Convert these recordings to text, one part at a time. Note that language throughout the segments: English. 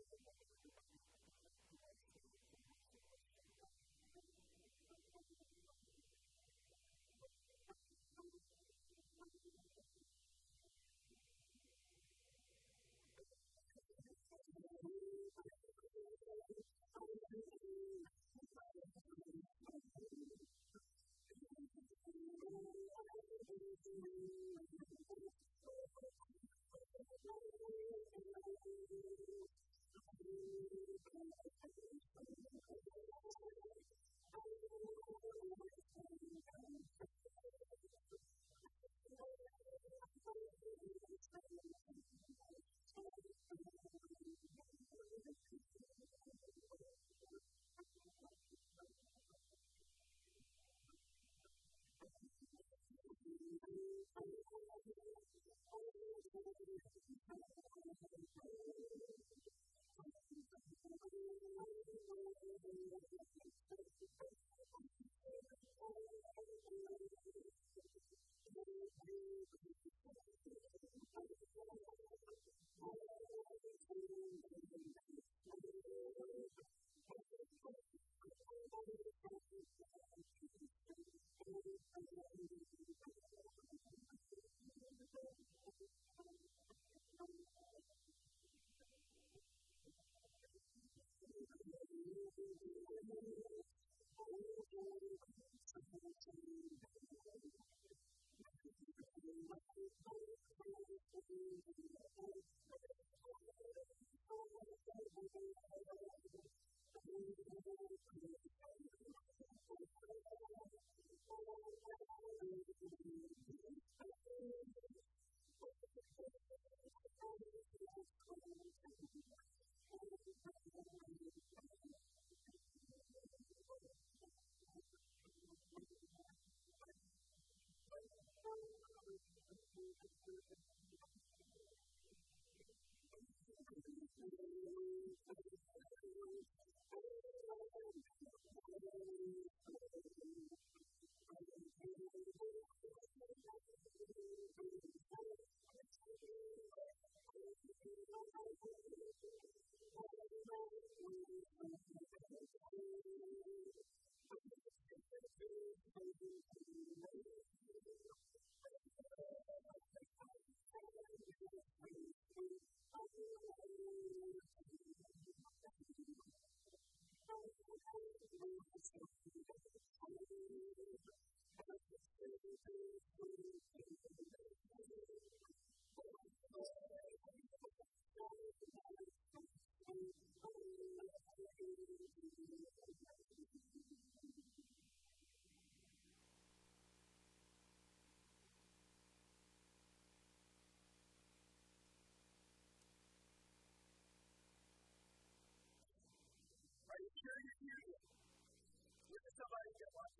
Somebody get one.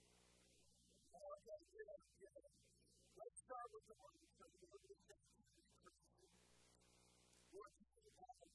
Let's start with the one that's going to be the same. What's the one?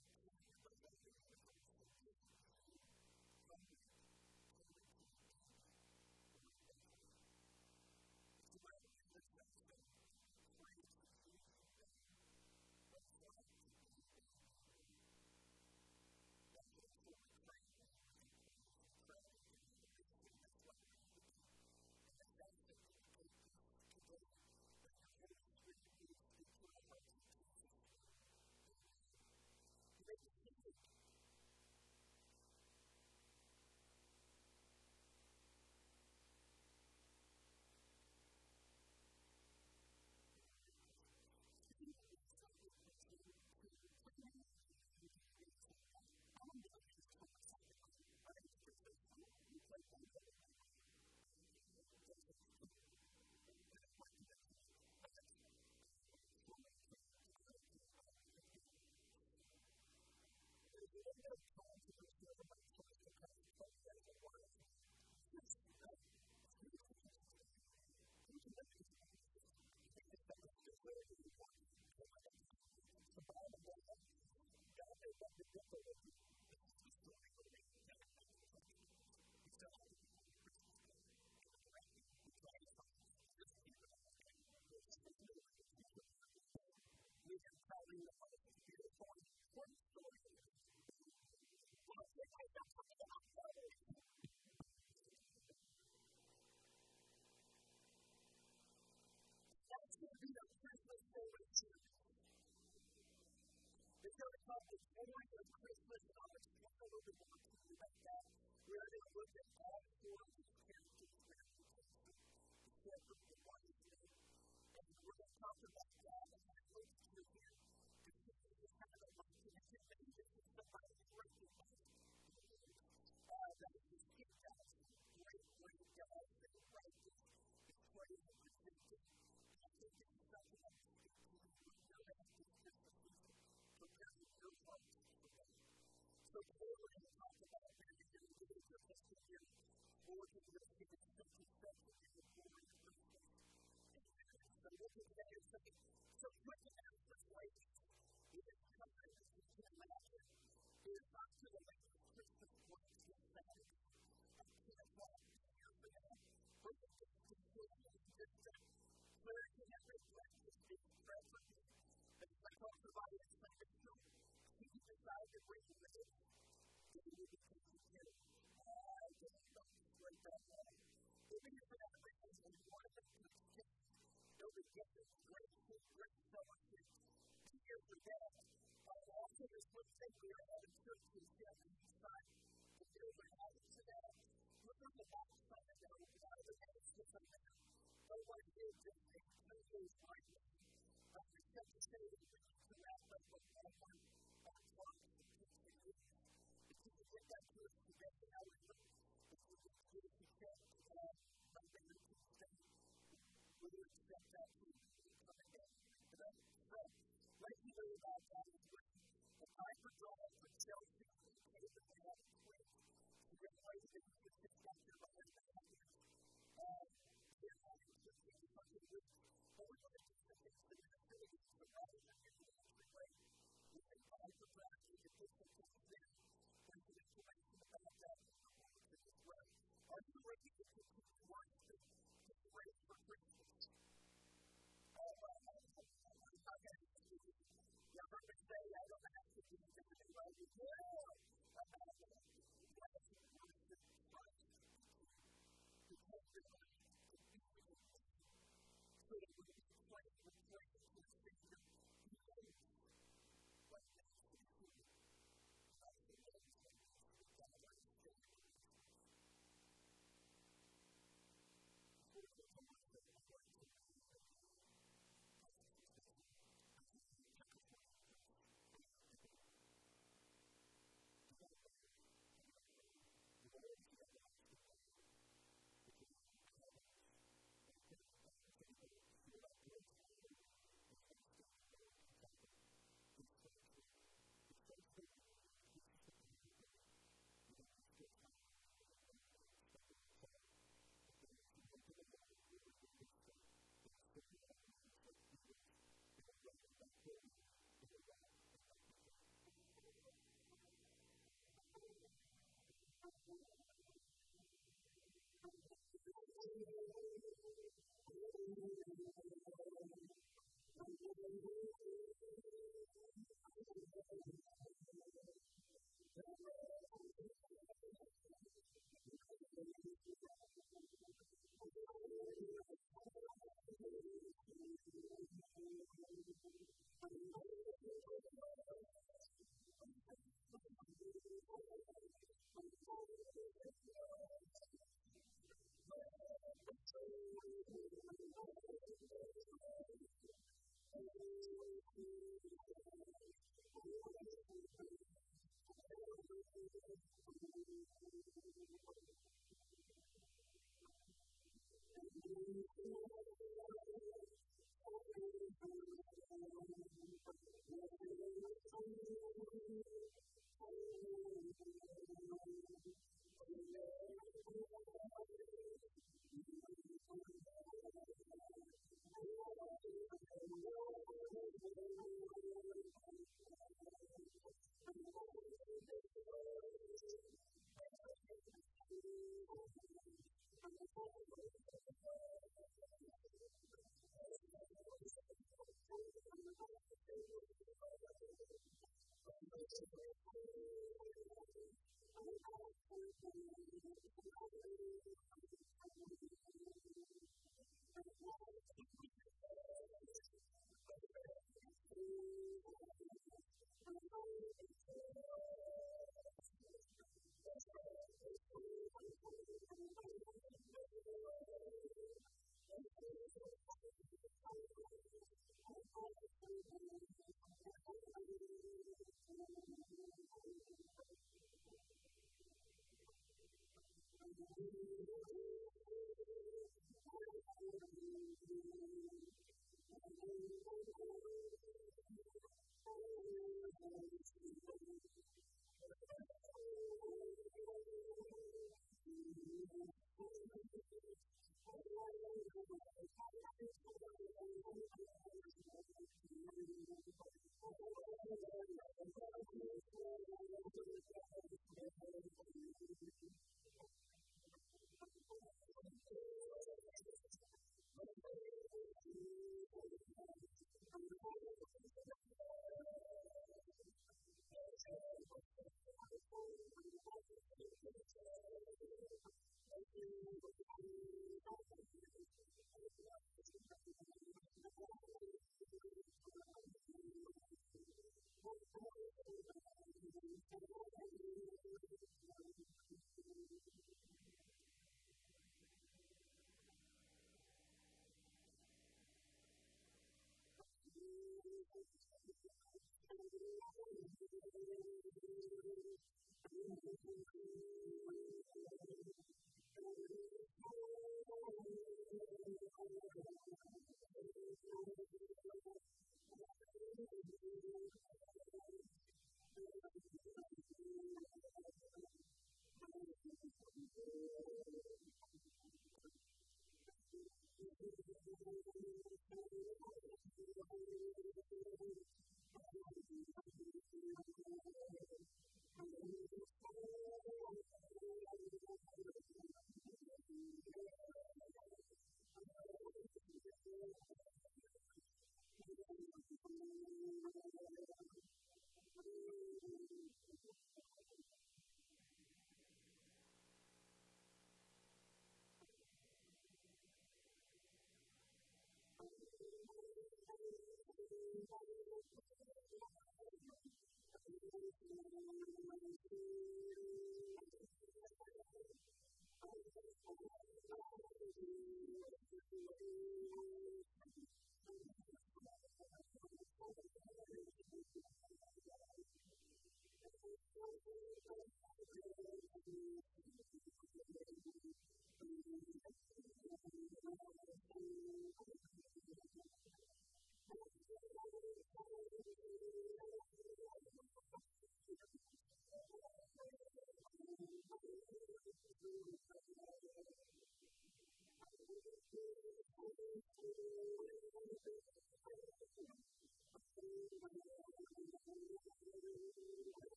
That's going to be a Christmas celebration. It's going to call the story of Christmas, and I'll explain a little bit more to you about that. We're going to look at all four of these characters very intensely, except for the one who's in. And we're going to talk about that and how it looks to you here. Because this is kind of a recognition that this is somebody who recognizes that is just kicked out some great guys that write this praise and presenting. And I think this is something that we speak to you when you're at this Christmas season, preparing your hearts for that. So today we're going to talk about how you're going to get into your festive year, or to your favorite something special in the glory of Christmas. So look at that and say, so quick announcements, ladies. It is time, as you can imagine, it is up to the late Christmas morning this Saturday at 10 o'clock here for that. We're going to just clarity and every breakfast is present. But if I talk about it in Sunday school, if you decide to bring the list, then you will be taken care of. Then you don't break that down. Even if for that reason, when you want to make an exchange, they'll be getting great food, great fellowship. Be here for that. Also, this Wednesday, we are having church in the east side. If you're over having to that, look on the back side of that. We've got other names to come there. Nobody here just a 2 days right now. We set the stage and we need to wrap up with one on clock and teaching you. If you can get that to us today, however, if you can get it to check Monday or Tuesday, we will accept that to you coming down today. So, let's hear about that as well. The time for drive for Chelsea and David and have a quick. So, we're going to wait to get this back here behind the cameras. We're having some things for the week. But we're going to do some things for the activities. So, rather than getting the entry way, we can buy for drive to get this thing to there. There's some information about that in the bulletin as well. Are you ready to continue worship? Get ready for Christmas. I'm not going to do it. You heard me say I don't have to do that. Right? Yeah! I'm not going to do it. You have to worship Christ. To take your life, to be with Him. So that we can play with praise to the Savior. He knows what makes you feel. How He knows what makes you feel. What He knows.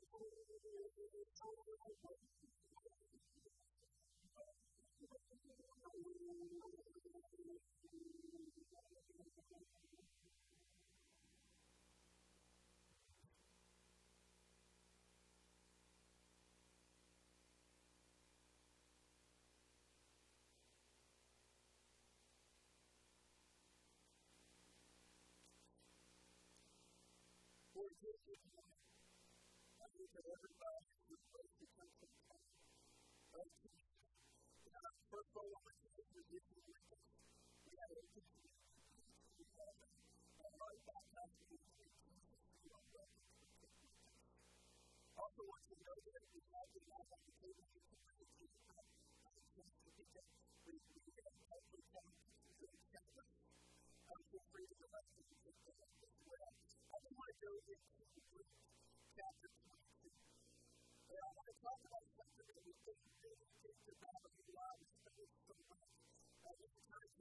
First of all, I want to say we had a also want to know that we have the last application we had feel free to go back to the as well. I just want to go into chapter 22. And I want to talk about something that we think is about the lives of this so much. This is kind of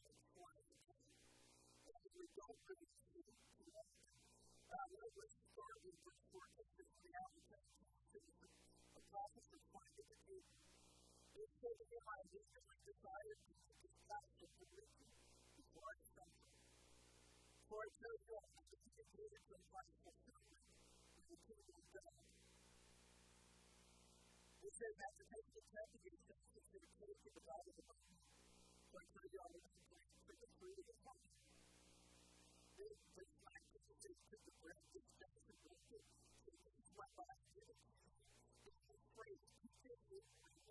we don't really see it too often. Let's start with verse 14. This is the application of prophets and finding the king. It says in my initially desired to this passion of religion before I stumble. For I tell you all, that the indicated from Christ fulfillment is the kingdom of God. It says that to take the test of yourself is to take the God of the Bible. So I tell you all, that the place for the fruit of the Father. This is like the decision of the bread, this is the bread, this is what God did. This is praise, this is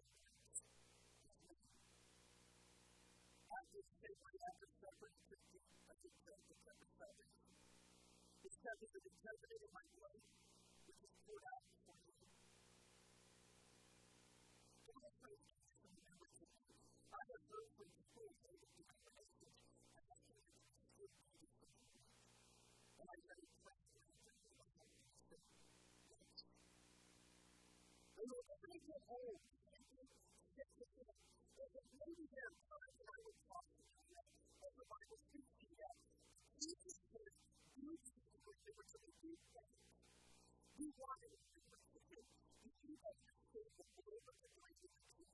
after slavery, after suffering, I think that the suffering. It's something that is interpreted in my way, which is poured out for you. I have heard from people who say that the message and I think it's good to be and I said it's right to be and when I get home, maybe there are times when I would talk to you and the Bible speaks to you. Jesus says, do whatever to be done. Do whatever to be done. If you understand the word of the Bible,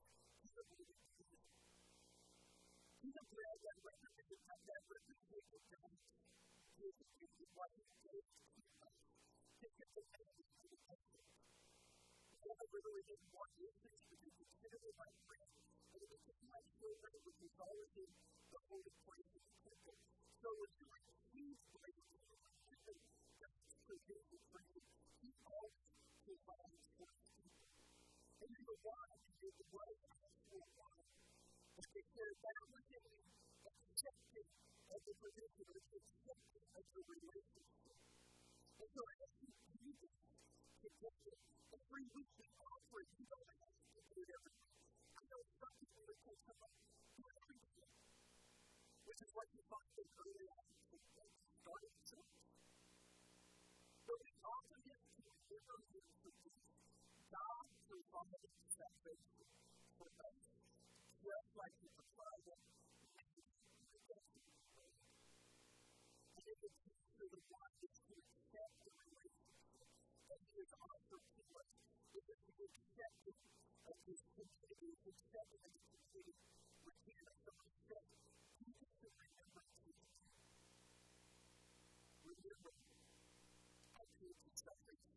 he's a bread that represents God. Jesus is what he gave to us. Take it to heaven to the temple. I literally didn't want to use this because it's considered my friend. And it was my children, which is always in the holy place of the temple. So when you receive grace, that's provision for you. He always provides for you. And you know why? Because the right for why. And they said that was in accepting of the provision, or accepting of the relationship. And so as you do this, every week we offer you don't have to do it every week. I know some people would take someone to every week, which is what you find in early on starting the church. But we often get to remember here for this. God provided salvation for us, just like He provided redemption. And it is through the one that He accept the relationship that He has offered to us. It is the acceptance of His community, His acceptance of His community, which He has so accepted. He is to remember Jesus. Remember, I did the salvation.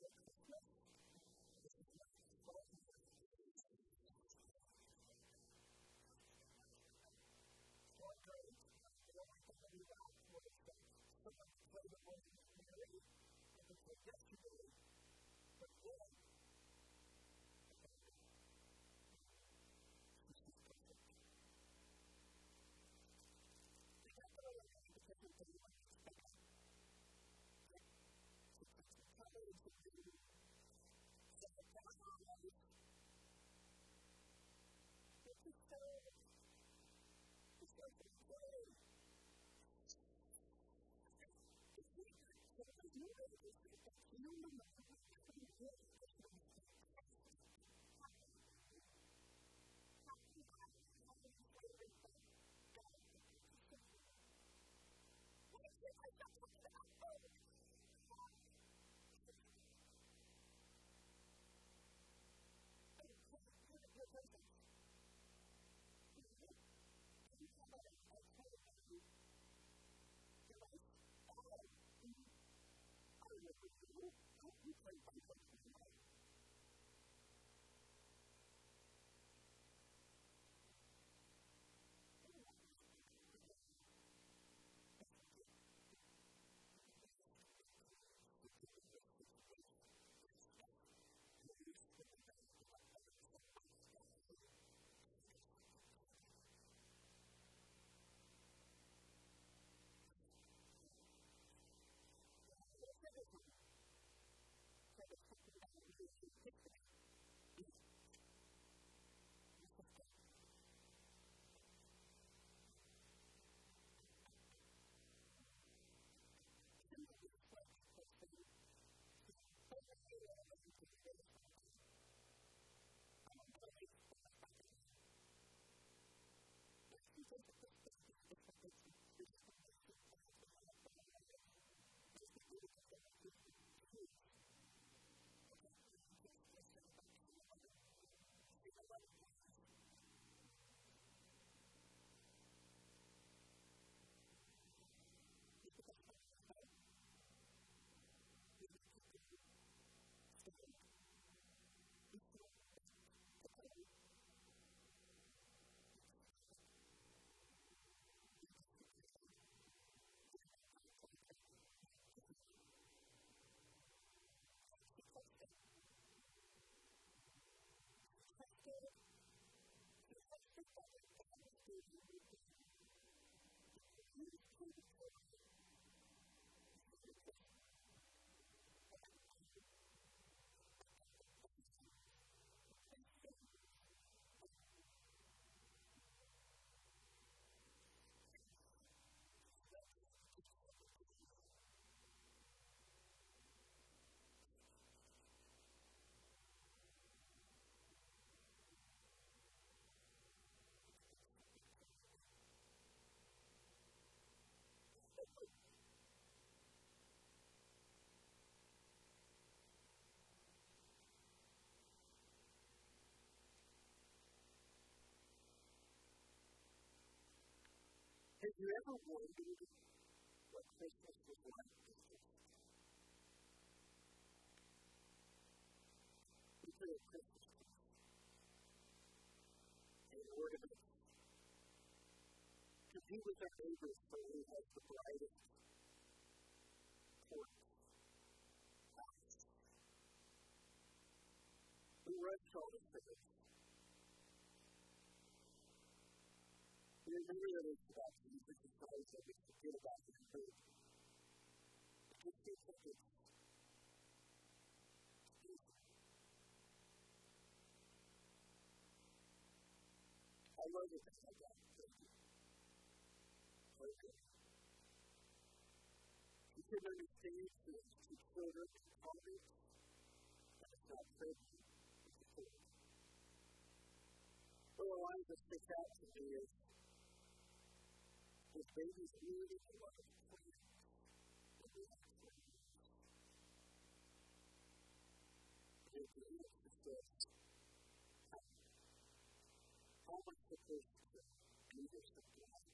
Have you ever wondered what Christmas was like before? We pray at Christmas in order to be with our neighbors so we have the brightest porch house. We rush all the things. We remember that it's about Jesus Christ that we forget about his food. It just seems like it's easy. I love it that I got okay. You can understand that to children and comments that it's not friendly. One of the lines that sticks out to me is his baby's really a lot of friends. And we have friends. And the answer says, how much the person should be there sometimes.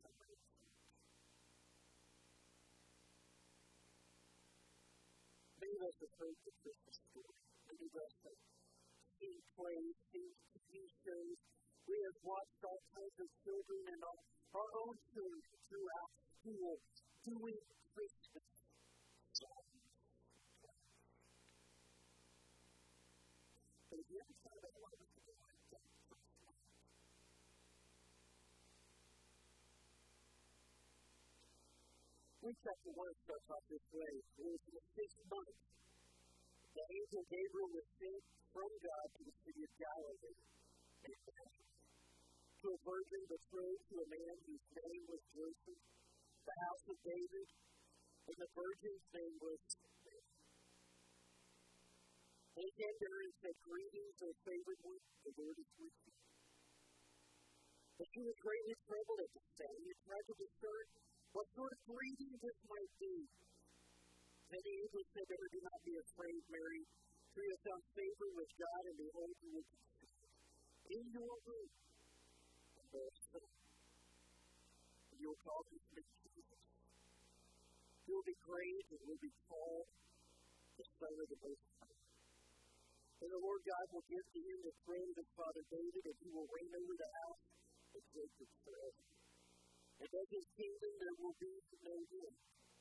May of us have heard the Christmas story. Many of us have seen plays, seen TV shows. We have watched all kinds of children and our own children throughout school doing Christmas songs. But if you ever thought about what was going on that first night, Luke chapter 1 starts off this way. It was in the 6th month. The angel Gabriel was sent from God to the city of Galilee, named Nazareth, to a virgin betrothed to a man whose name was Joseph, the house of David, and the virgin's name was Mary. They came to her and said, "Greetings, O favored one, the Lord is with you." But she was greatly troubled at the saying and tried to discern what sort of greeting this might be. Then the angel said to her, "Do not be afraid, Mary, for you have found favor with God, and behold, you will conceive in your womb and bear a son. And you will call his name Jesus. He will be great and will be called the Son of the Most High. And the Lord God will give to him the throne of his father David, and he will reign over the house of Jacob forever. And of his kingdom there will be no end."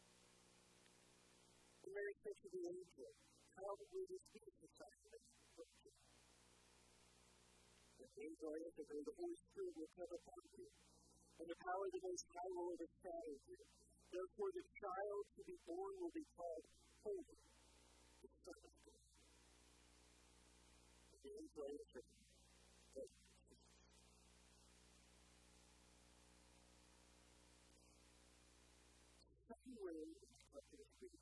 And Mary said to the angel, "How will this be since I am a virgin?" And the angel answered her, "The Holy Spirit will come upon you, and the power of the Most High will overshadow you. Therefore the child to be born will be called Holy, the Son of God." And the angel answered her, "Somewhere in the chapter of Greek,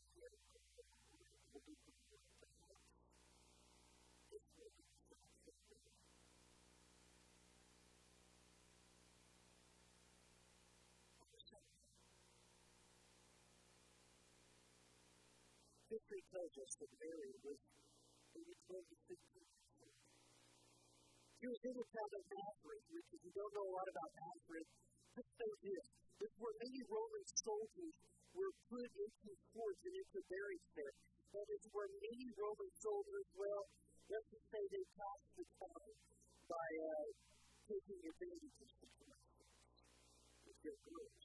history tells us that Mary was maybe 12 to 15 years old. She was in the town of Nazareth, which, if you don't know a lot about Nazareth, just know this. It's where many Roman soldiers were put into forts and into barracks there. That is where many Roman soldiers, well, let's just say they passed the time by taking advantage of situations with their girls.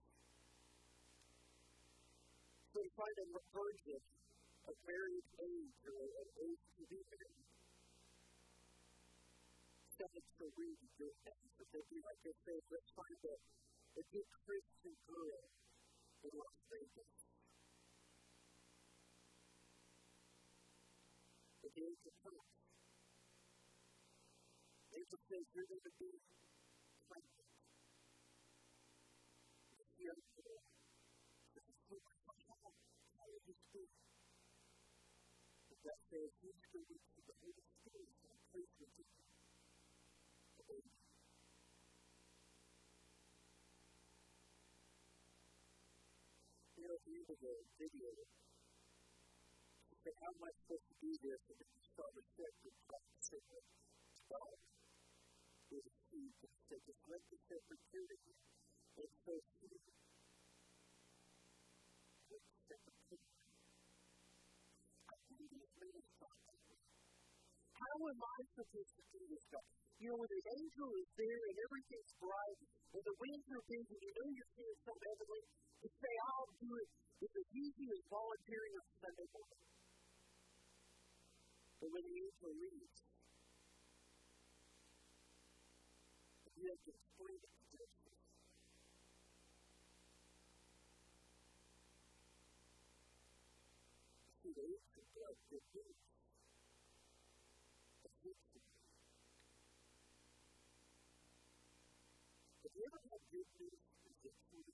So to find a virgin of married age or an age to be married sounds so weird to do that. But they'd be like this, say, let's find a good Christian girl in Las Vegas. The age of Christ. The angel says you're going to be pregnant. This young girl is a super child. How will this be? That says he's going to see the Holy Spirit and place with you. The baby. You know, at the end of the video, she said, "How am I supposed to do this?" And then we saw the shepherd practicing with 12 with his feet. And he said, "Just let the shepherd do it." And so she let the shepherd do it. How am I supposed to do this stuff? You know, when the angel is there and everything's bright and the winds are big and you know you're seeing something heavenly, to say, "I'll do it," is as easy as volunteering on Sunday morning. But when the angel leaves, you have to explain it to Joseph. See, the angel does good news. Have you ever had good news and good news?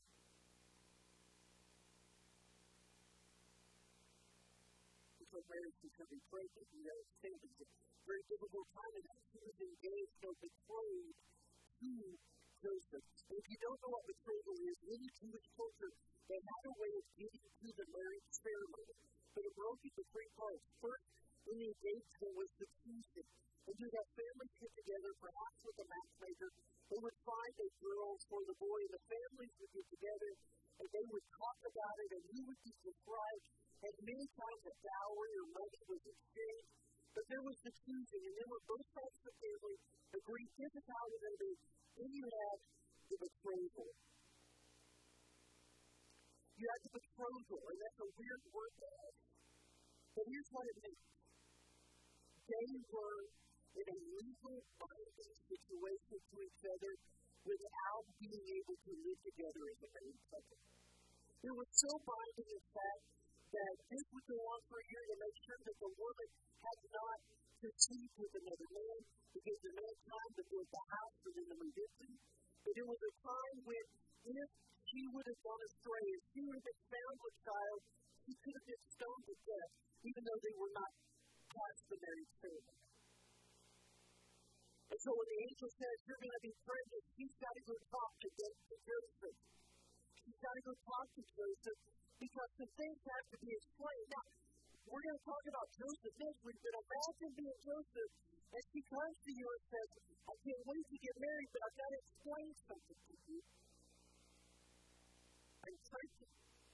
Before marriage becoming pregnant, you know, it's a very difficult time, and she was engaged or betrothed to Joseph. And if you don't know what betrothal is, in the Jewish culture, they had a way of getting to the marriage ceremony. But it broke into three parts. First, in the engagement was the choosing. And you'd have families get together, perhaps with a matchmaker. They would find a girl for the boy, and the families would get together, and they would talk about it, and you would be described, and many times a dowry or money was exchanged, but there was the choosing, and then when both sides of the family agreed, this is how we're going to be, then you had the betrothal. You had the betrothal, and that's a weird word to us. But here's what it means. They were in a legal binding situation to each other without being able to live together as a married couple. It was so binding, in fact, that this would go on for a year to make sure that the woman had not conceived with another man, because the man time to build the house for them to move into. But it was a time when, if she would have gone astray, if she would have been found with child, she could have been stoned to death, even though they were not past the marriage ceremony. And so when the angel says, you're going to be pregnant, she's got to go talk to Joseph. She's got to go talk to Joseph, because some things have to be explained. Now, we're going to talk about Joseph next week, but imagine being Joseph, and she comes to you and says, I can't wait to get married, but I've got to explain something to you. I'm pregnant.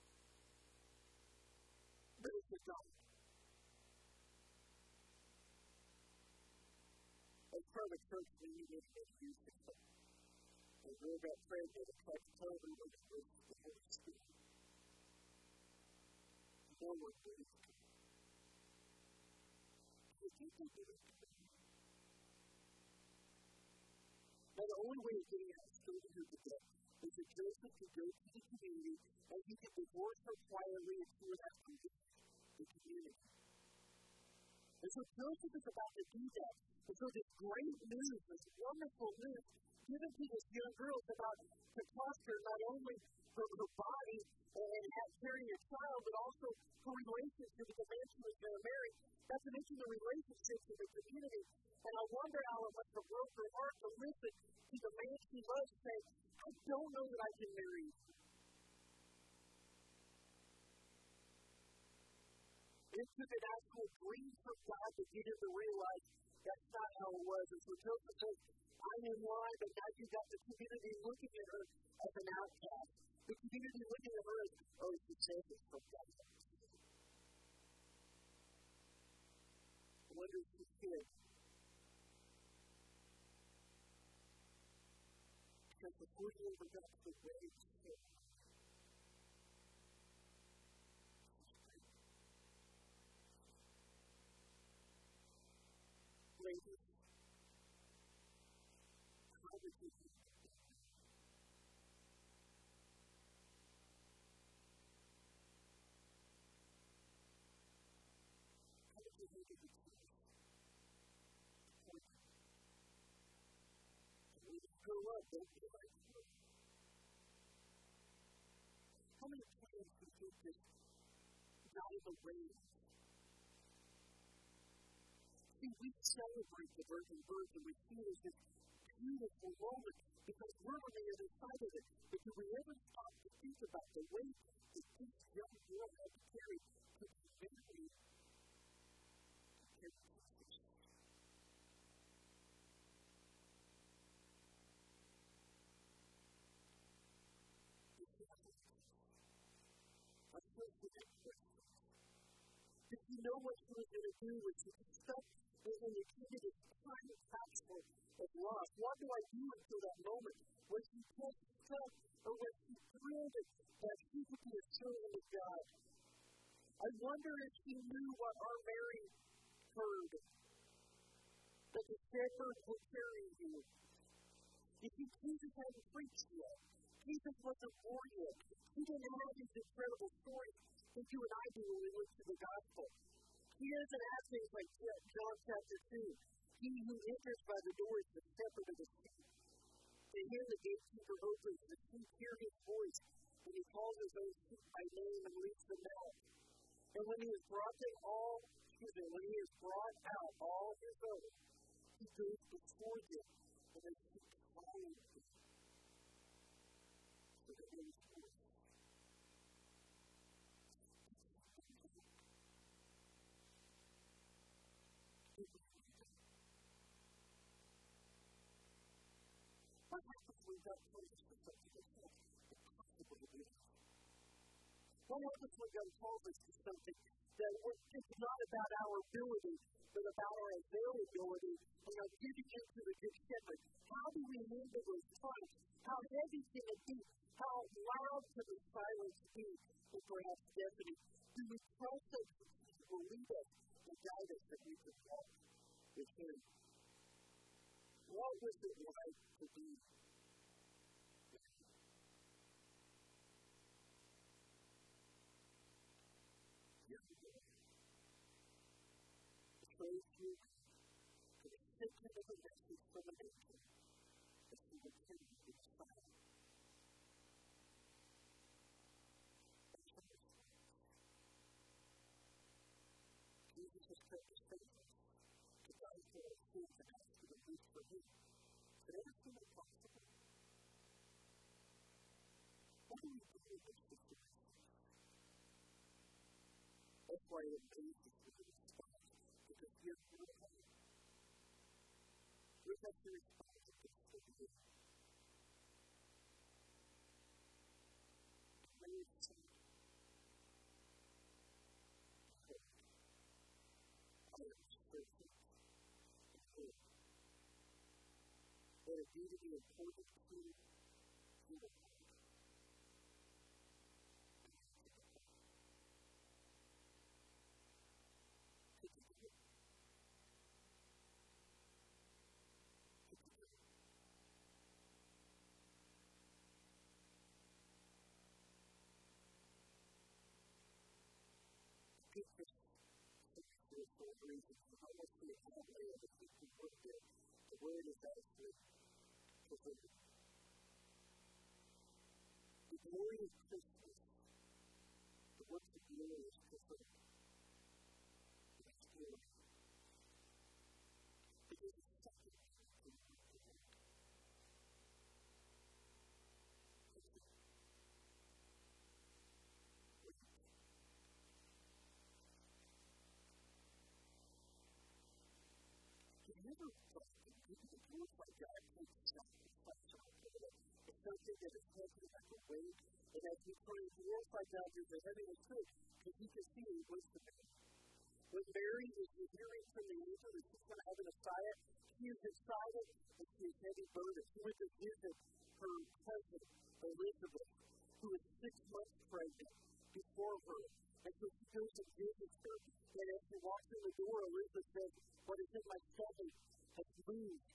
But it's a God. As part of a church meeting in Newcastle, a girl got pregnant and tried to tell her what it was the Holy Spirit. No one believed her. Do you think they believed her? Now, the only way of getting out of story here today is that Joseph could go to the community and he could divorce her quietly and she would have to leave the community. And so Joseph is about to do that. And so this great news, this wonderful news, given to this young girl is about to cost her not only her body and carrying a child, but also her relationship with the man she was going to marry. Not to mention the relationships in the community. And I wonder how it must have broke her heart to listen to the man she loves say, I don't know that I can marry you. It took an actual dream from God to get him to realize that's not how it was. And so Joseph says, I'm in line, but now you've got the community looking at her as an outcast. The community looking at her as, oh, she says it's from God. I wonder if she's here. Because before you ever got to the grave, ladies, how did you do that? How did you make it a choice? When you grow up, don't you like to? How many times do you think this night of rain? See, we celebrate the virgin birth and we see it as this beautiful moment because we're on the other side of it. But do we ever stop to think about the weight that this young girl had to carry to be married? Did you know what she was going to do when she was stuck in the kingdom of time and taxful of loss? What do I do until that moment? Was she just stuck or was she thrilled that she could be a children of God? I wonder if she knew what our Mary heard. That the shepherds were carrying you. You see, Jesus hadn't preached yet. Jesus wasn't born yet. He didn't have these incredible stories that you and I do when we look to the gospel. He doesn't have things like John chapter 2. He who enters by the door is the shepherd of the sheep. To him the gatekeeper opens, the sheep hear his voice, and he calls his own sheep by name and leads them out. And when he has brought out all his own, he goes before them, and the sheep follow him. So that they will follow him. What happens when God tells us to something that's not impossible to do? One Episode calls us to something that it's not about our ability, but about our availability and our giving into the Good Shepherd. How do we handle those times? How heavy can it be? How loud can the silence be? Or perhaps deafening? Do we trust that He will lead us and guide us that we can walk with Him? What was it like to be praise you for the sacred of the message from the nature that He would send you in silence. Jesus has kept His faithfulness to die for our sins and ask for the grace for Him. Could ever seem impossible? What do we do in this situation? That's why it amazes me to respond, because we are not alone. We have to respond to this for you. Praise God. I am certain that it needed to be important to you. For a reason, I almost see it halfway of the word there. The word is actually preserved. The glory of Christmas, the works of glory is preserved. It's glory. It is a second to the word. Never thought that you could glorify God takes sacrifice on it. It's something that is heavy like a weight. And as we pray, glorify God, there's a heaviness to it, because you can see it was the man. When Mary is hearing from the angel that she's going to have a Messiah, she is excited and she is heavy burdened. She went to visit her cousin, Elizabeth, who is 6 months pregnant before her. And so she goes and visits her. And as she walks in the door, Elizabeth says, "What is in my stomach has moved."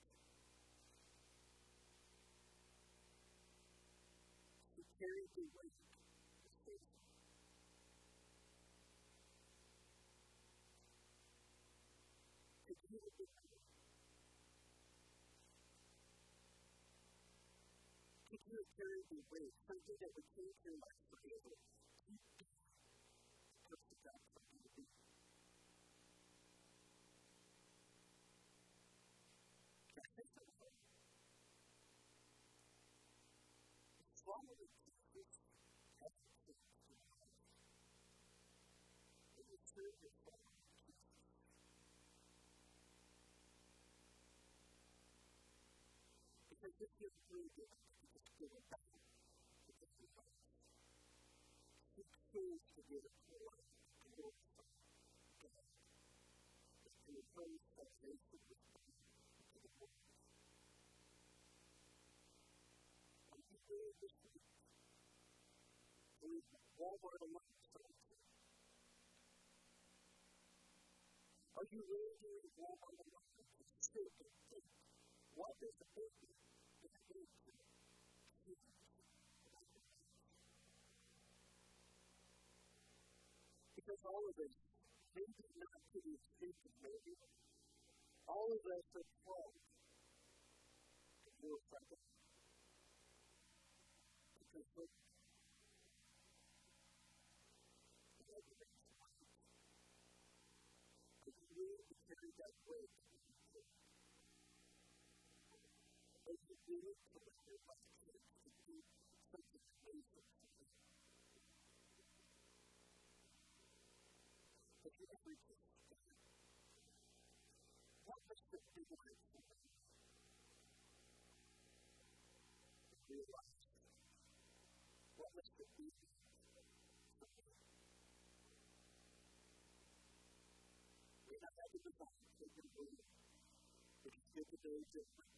She carried the weight of faith. Could you have been her? Could you have carried the weight, something that would change your life forever? You be the person God for you to be. Following Jesus hasn't changed your life. It will serve your following Jesus. Because if you're through this, you just give it back to the life. Seek souls to give it to life, to glorify God. It's to embrace salvation with God to the world. Are you doing this week? Walmart alone starts. Are you really doing Walmart alone? Sit and think. What does it mean that I need to choose? Because all of us, maybe not to the extent of maybe, all of us are called to glorify God. Because we're carry that weight. As you do it, to let your life change, to do something amazing. Have you ever just what was the big life for you? Realize what was the big life for you? I had to decide to take your word, which is good to very different.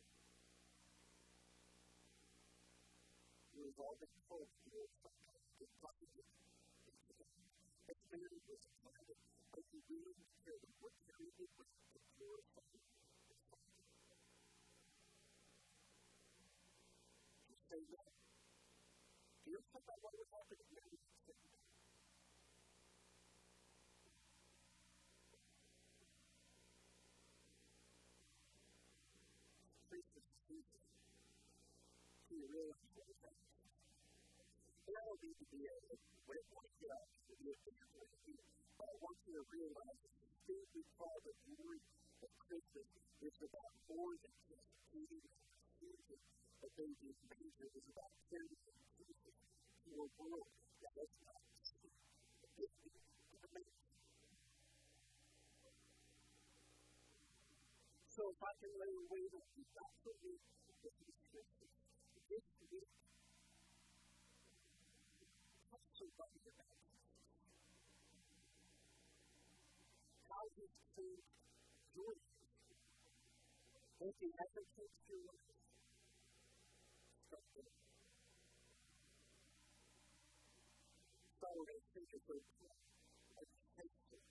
We've all been told to do something divided into that. As Mary was excited, are you willing to carry what carried it with the glorify the Father? You say that. Do you think about what would happen if Mary had said that? Christmas is easy. Do you realize what was happening? There will need to be a way to point it out to be a family. But I want you to realize that the thing we call the glory of Christmas is about more than just eating and receiving a baby in the manger. It is about carrying Jesus to a world that has not seen a baby in the manger. So if I can lay a weight on you, not for me, but for the Christmas, this week, tell somebody about Jesus. How he's changed your life. If he hasn't changed your life, start there. Sorry, I think it's okay. I hate it.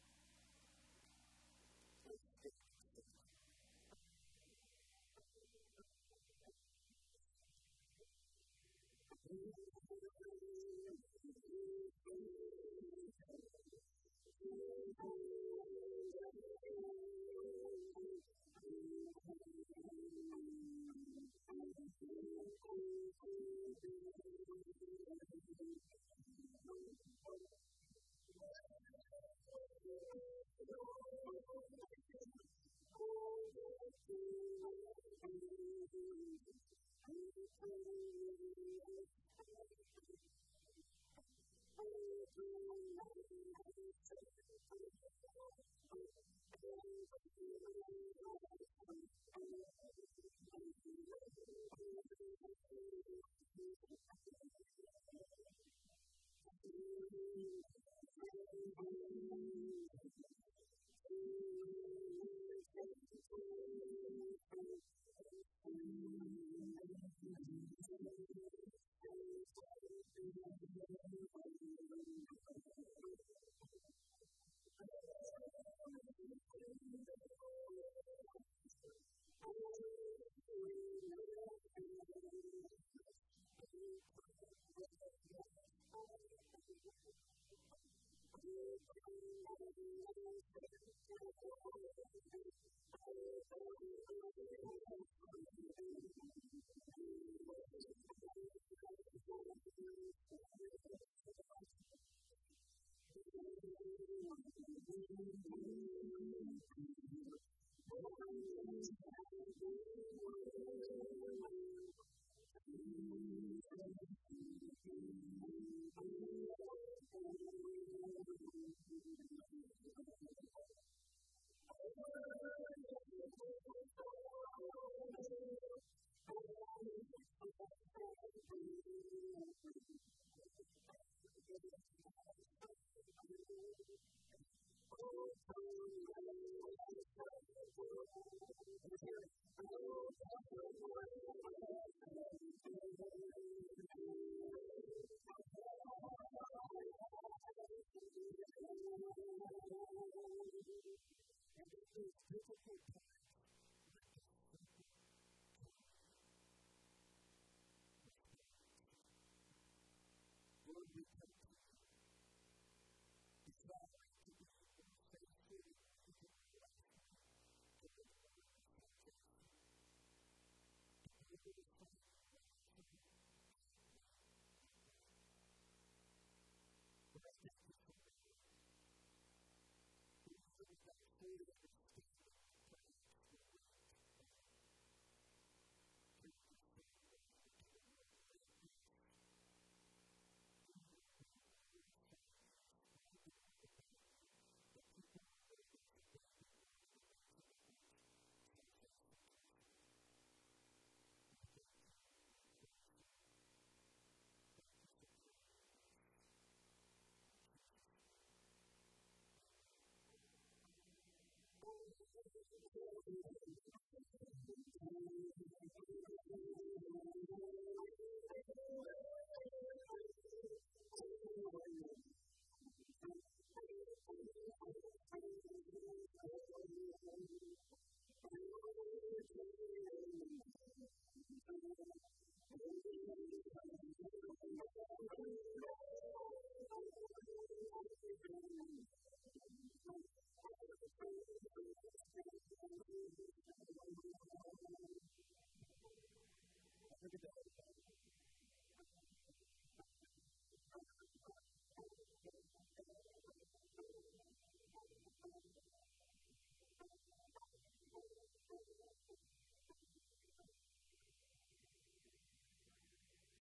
Look at that.